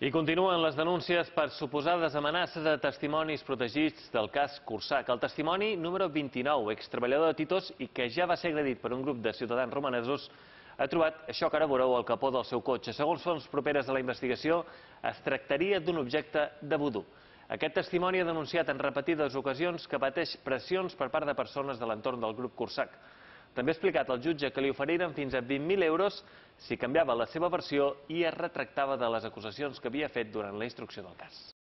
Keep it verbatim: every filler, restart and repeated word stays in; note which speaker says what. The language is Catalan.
Speaker 1: I continuen les denúncies per suposades amenaces a testimonis protegits del cas Cursac. El testimoni número vint-i-nou, extreballador de Titos i que ja va ser agredit per un grup de ciutadans romanesos, ha trobat això que ara veureu al capó del seu cotxe. Segons fonts properes a la investigació, es tractaria d'un objecte de vudú. Aquest testimoni ha denunciat en repetides ocasions que pateix pressions per part de persones de l'entorn del grup Cursac. També ha explicat al jutge que li oferiren fins a vint mil euros si canviava la seva versió i es retractava de les acusacions que havia fet durant la instrucció del cas.